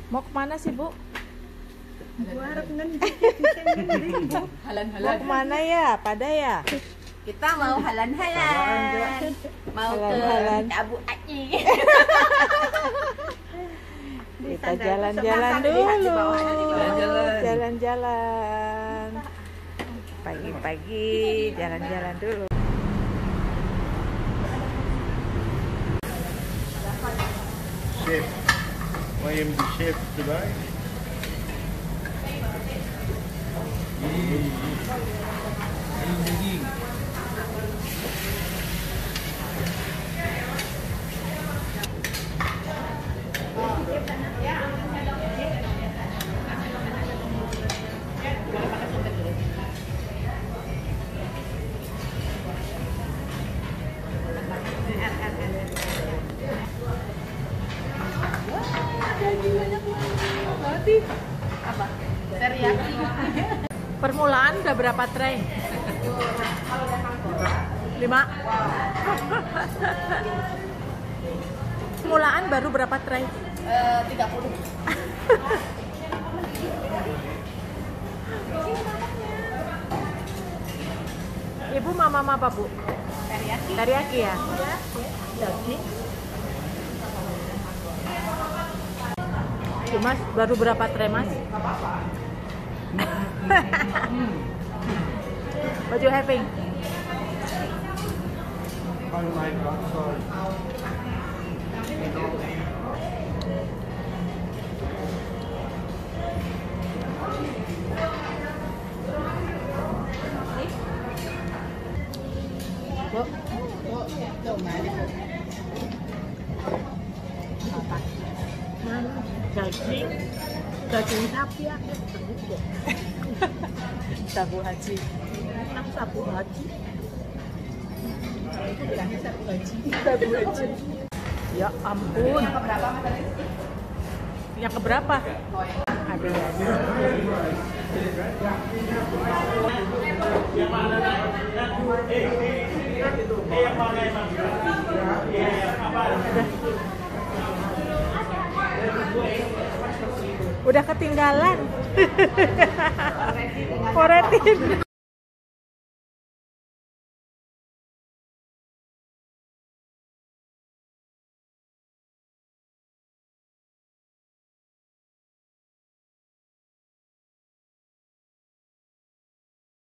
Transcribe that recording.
Mau kemana sih, Bu? Halan-halan. Mau kemana ya? Pada ya? Kita mau halan-halan. Mau Halan-halan. ke Abu Aci. Kita jalan-jalan dulu. Jalan-jalan. Pagi-pagi jalan-jalan dulu. Chef, I am the chef today. Apa? Teriyaki. Permulaan udah berapa tray? 5. Permulaan baru berapa tray? 30. Ibu mama apa, Bu? Teriyaki. Teriyaki ya? Daging. Mas, baru berapa tray, Mas? What you having? Daging sapi ya. Sabu haji. Sabu haji. Itu bilangnya sabu haji. Sabu haji. Ya ampun. Yang keberapa Mas tadi? Yang keberapa? Ada ya. Udah ketinggalan. Koretin.